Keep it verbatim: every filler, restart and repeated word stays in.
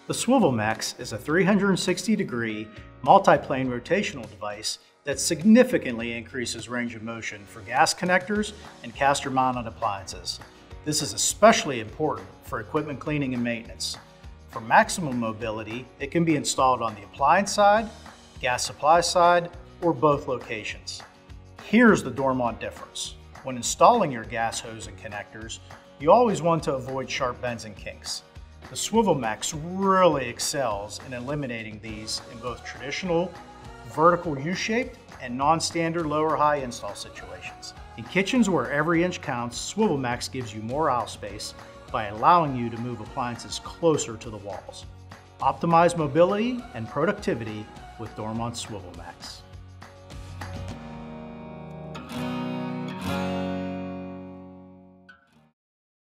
The SwivelMax is a three hundred sixty degree multi-plane rotational device that significantly increases range of motion for gas connectors and caster-mounted appliances. This is especially important for equipment cleaning and maintenance. For maximum mobility, it can be installed on the appliance side, gas supply side, or both locations. Here's the Dormont difference. When installing your gas hose and connectors, you always want to avoid sharp bends and kinks. The SwivelMax really excels in eliminating these in both traditional vertical U-shaped and non-standard lower-high install situations. In kitchens where every inch counts, SwivelMax gives you more aisle space by allowing you to move appliances closer to the walls. Optimize mobility and productivity with Dormont SwivelMax.